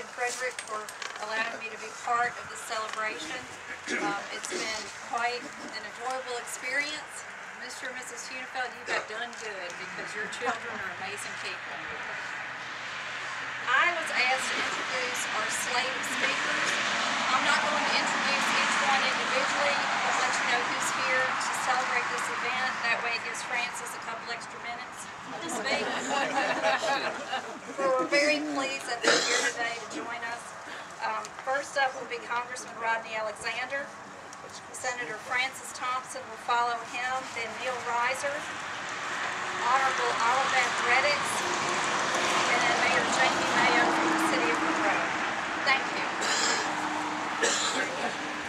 and Frederick for allowing me to be part of the celebration. It's been quite an enjoyable experience. Mr. and Mrs. Hunefeld, you have done good because your children are amazing people. I was asked to introduce our slate of speakers. I'm not going to introduce each one individually, but let you know who's here to celebrate this event. That way it gives Francis a couple extra minutes to speak. We're very pleased that they're here today to join us. First up will be Congressman Rodney Alexander. Senator Francis Thompson will follow him, then Neil Reiser, Honorable Olivet Reddix, and then Mayor Jamie Mayo from the City of Monroe. Thank you.